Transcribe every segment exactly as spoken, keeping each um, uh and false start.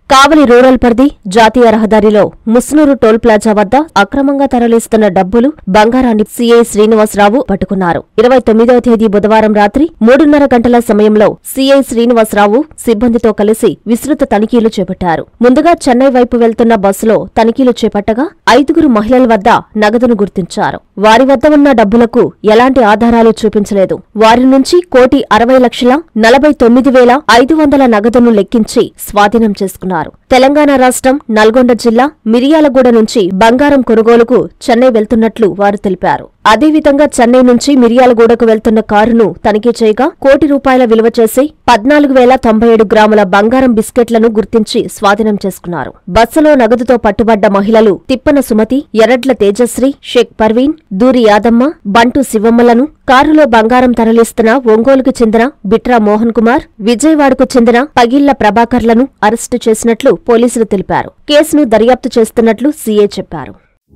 కావలి rural పరిధి జాతీయ రహదారిలో ముస్నూరు టోల్ ప్లాజా వద్ద అక్రమంగా తరలిస్తున్న డబ్బులు బంగారాన్ని సీఐ శ్రీనివాసరావు పట్టుకున్నారు. ఇరవై తొమ్మిదవ తేదీ బుధవారం రాత్రి మూడున్నర గంటల సమయంలో సీఐ శ్రీనివాసరావు సిబ్బందితో కలిసి విస్తృత తనిఖీలు చేపట్టారు. ముందుగా చెన్నై వైపు వెళ్తున్న బస్సులో తనిఖీలు చేపట్టగా ఐదుగురు మహిళల వద్ద నగదును గుర్తించారు. వారి వద్ద ఉన్న డబ్బులకు ఎలాంటి ఆధారాలు చూపించలేదు. వారి నుంచి కోటి అరవై లక్షల నలభై తొమ్మిది వేల ఐదు వందల నగదును లెక్కించి స్వాధీనం చేసుకున్నారు. తెలంగాణ రాష్ట్రం నల్గొండ జిల్లా మిరియాలగూడ నుంచి బంగారం కొనుగోలుకు చెన్నై వెళ్తున్నట్లు వారు తెలిపారు. అదేవిధంగా చెన్నై నుంచి మిరియాలగూడకు వెళ్తున్న కారును తనిఖీ చేయగా కోటి రూపాయల విలువ చేసి పద్నాలుగు వేల తొంభై ఏడు గ్రాముల బంగారం బిస్కెట్లను గుర్తించి స్వాధీనం చేసుకున్నారు. బస్సులో నగదుతో పట్టుబడ్డ మహిళలు తిప్పన సుమతి, ఎర్రడ్ల తేజశ్రీ, షేక్ పర్వీన్, దూరి యాదమ్మ, బంటు శివమ్మలను, కారులో బంగారం తరలిస్తున్న ఒంగోలుకు చెందిన బిట్రా మోహన్ కుమార్, విజయవాడకు చెందిన పగిళ్ల ప్రభాకర్లను అరెస్టు చేసినట్లు పోలీసులు తెలిపారు. కేసును దర్యాప్తు చేస్తున్నట్లు సీఐ చెప్పారు.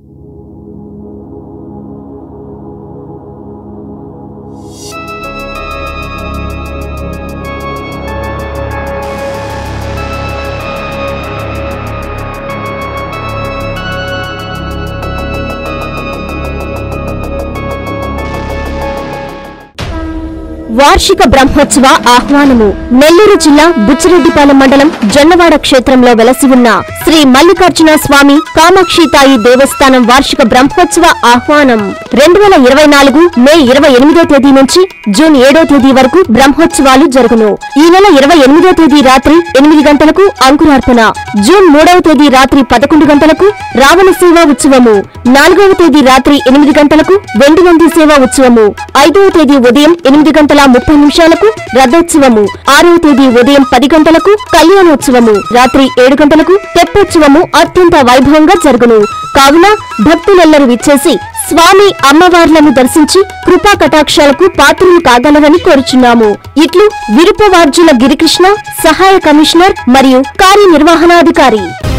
వార్షిక బ్రహ్మోత్సవ ఆహ్వానము. నెల్లూరు జిల్లా బుచ్చిరెడ్డిపాలెం మండలం జొన్నవాడ క్షేత్రంలో వెలసి ఉన్న శ్రీ మల్లికార్జున స్వామి కామాక్షితాయి దేవస్థానం వార్షిక బ్రహ్మోత్సవ ఆహ్వానం రెండు వేల ఇరవై నాలుగు మే ఇరవై ఎనిమిదో తేదీ నుంచి జూన్ ఏడో తేదీ వరకు బ్రహ్మోత్సవాలు జరుగును. ఈ నెల ఇరవై ఎనిమిదో తేదీ రాత్రి ఎనిమిది గంటలకు అంకురార్పణ, జూన్ మూడవ తేదీ రాత్రి పదకొండు గంటలకు రావణ సేవా ఉత్సవము, నాలుగవ తేదీ రాత్రి ఎనిమిది గంటలకు వెండి నంది సేవా ఉత్సవము, ఐదవ తేదీ ఉదయం ఎనిమిది గంటల ముప్పై నిమిషాలకు రథోత్సవము, ఆరవ తేదీ ఉదయం పది గంటలకు కళ్యాణోత్సవము, రాత్రి ఏడు గంటలకు తెప్పోత్సవము అత్యంత వైభవంగా జరుగును. కావున భక్తులెల్లరూ విచ్చేసి స్వామి అమ్మవార్లను దర్శించి కృపా కటాక్షాలకు పాత్రలు కాగలరని కోరుచున్నాము. ఇట్లు విరుపవార్జుల గిరికృష్ణ, సహాయ కమిషనర్ మరియు కార్యనిర్వహణాధికారి.